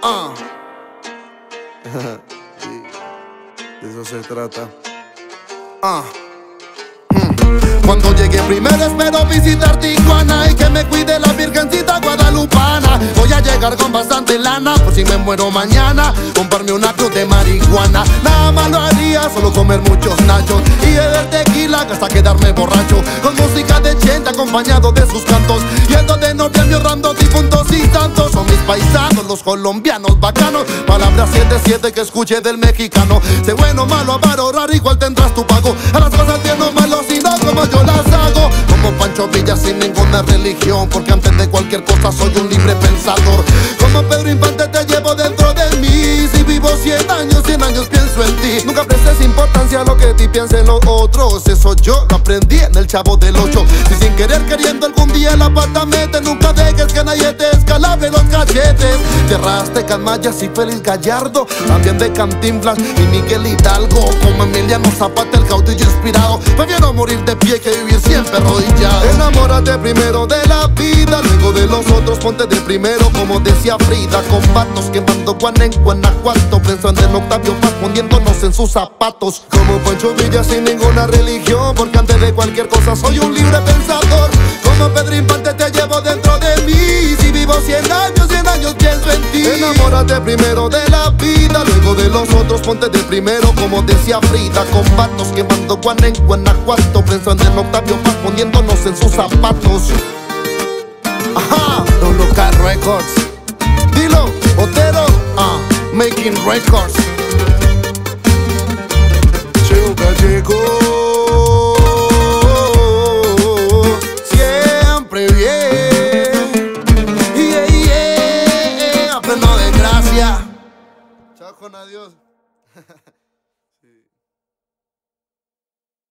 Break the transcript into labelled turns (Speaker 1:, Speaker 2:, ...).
Speaker 1: De eso se trata. Cuando llegue primero espero visitar Tijuana y que me cuide la virgencita guadalupana. Voy a llegar con bastante lana por si me muero mañana, comprarme una cruz de marihuana. Nada más lo haría, solo comer muchos nachos y beber tequila hasta quedarme borracho, con música de Chente acompañado de sus cantos, yendo de norte a mi ahorrando difuntos y tantos. Son mis paisanos, los colombianos bacanos, palabras 7-7 que escuché del mexicano. Sé bueno o malo a valorar, igual tendrás tu pago. A las cosas bien o malo, sino como yo las hago. Como Pancho Villa sin ninguna religión, porque antes de cualquier cosa soy un libre pensador. Como Pedro Infante te llevo dentro de mí. Si vivo 100 años pienso en ti. Nunca prestes importancia a lo que ti piensen los otros. Eso yo lo aprendí en el Chavo del 8. Si sin querer queriendo algún día la pata mete, nunca dejes que nadie te escalabre los cachetes. Terraste Canmayas y Félix Gallardo, también de Cantinflas y Miguel Hidalgo. Como Emiliano Zapata, el caudillo inspirado. Prefiero morir de pie que vivir siempre arrodillado. Enamórate primero de la vida, luego de los otros ponte de primero, como decía Frida. Con patos quemando Guana en Guanajuato, pensando en Octavio Paz poniéndonos en sus zapatos. Como Pancho Villa sin ninguna religión, porque antes de cualquier cosa soy un libre pensador. Como Pedro Infante te llevo dentro de mí. Si vivo 100 años pienso en ti. Enamórate primero de la vida, luego de los otros ponte de primero, como decía Frida. Con patos quemando Guana en Guanajuato, pensando en Octavio Paz poniéndonos en sus zapatos. Ajá, WK Records. Dilo, Otero, Making Records. Llegó, siempre bien, pleno de gracia. Chao con adiós.